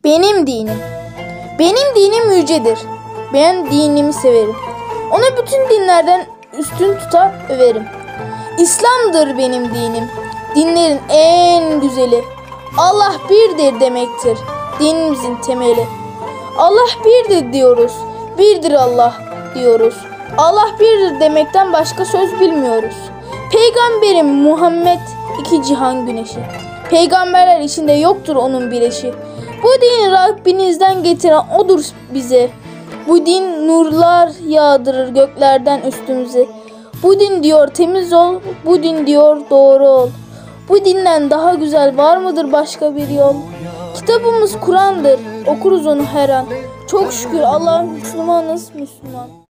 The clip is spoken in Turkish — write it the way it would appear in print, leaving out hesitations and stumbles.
Benim dinim. Benim dinim yücedir. Ben dinimi severim. Onu bütün dinlerden üstün tutar överim. İslam'dır benim dinim. Dinlerin en güzeli. Allah birdir demektir dinimizin temeli. Allah birdir diyoruz. Birdir Allah diyoruz. Allah birdir demekten başka söz bilmiyoruz. Peygamberim Muhammed iki cihan güneşi. Peygamberler içinde yoktur onun bir eşi. Bu dini Rabbinizden getiren odur bize. Bu din nurlar yağdırır göklerden üstümüze. Bu din diyor temiz ol, bu din diyor doğru ol. Bu dinden daha güzel var mıdır başka bir yol? Kitabımız Kur'an'dır, okuruz onu her an. Çok şükür Allah Müslümanız Müslüman.